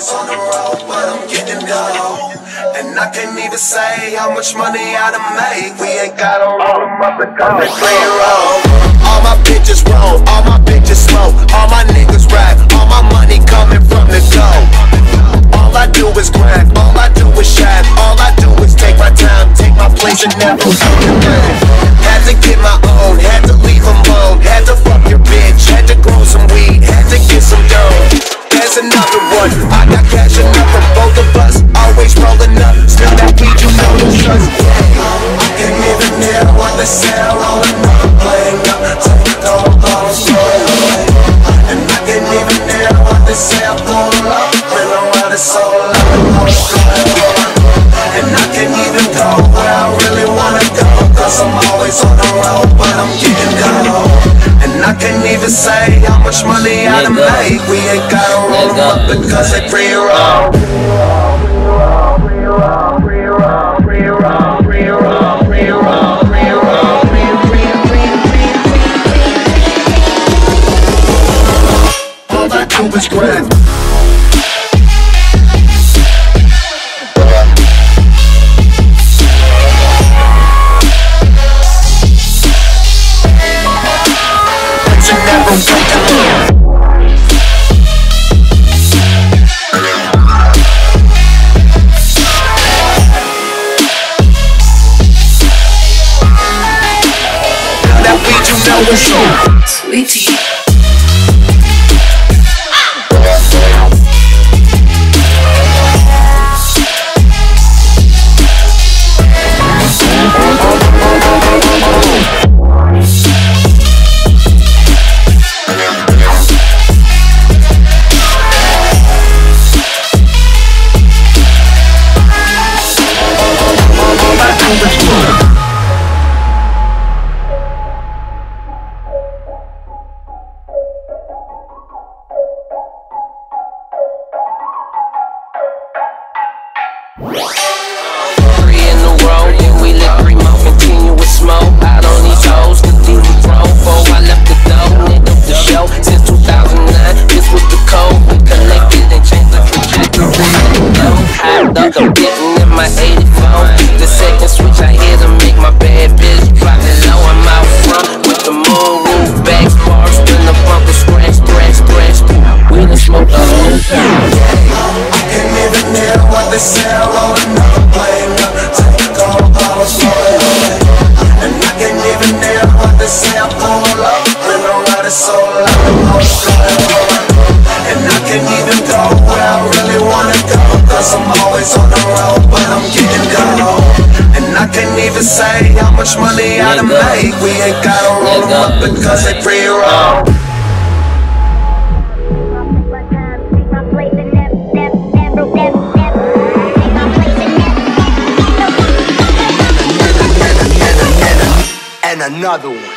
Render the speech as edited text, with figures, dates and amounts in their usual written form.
always on the road, but I'm getting dough. And I can't even say how much money I done made. We ain't gotta roll them up because they free roll. All my bitches roll, all my bitches smoke, all my niggas rap, all my money coming from the go. All I do is grind, all I do is shine, all I do is take my time, take my place and never fucking down. Had to get my own, had to leave them alone, had to fuck your bitch, had to grow some weed, had to get some dough. There's another one, I got cash enough for both of us, always rolling up, still that weed, you know the trust. I can't even hear what they sell on another plane, take all those away. And I can't even hear what they sell for love, when I'm around it's so loud. And I can't even go where I really wanna go, cause I'm always on the road, but I'm getting dough. And I can't even say how much money I done made. We ain't gotta roll them up because they pre-roll. All I do is grind. Sweetie. I'm getting in my 84. The second switch I hit to make my bad bitch drop it low. I'm out front with the moon roof, back sparks, spin the bumper, scratch, scratch, scratch. We done smoked the whole thing. I can't even hear what they sell on another plane. Take all those away. And I can't even hear what they sell for love, when I'm riding so loud. And I can't even go where I really wanna go, cause I'm always on the road, but I'm getting dough. And I can't even say how much money I done made. We ain't gotta roll them up because they pre-roll. And another one.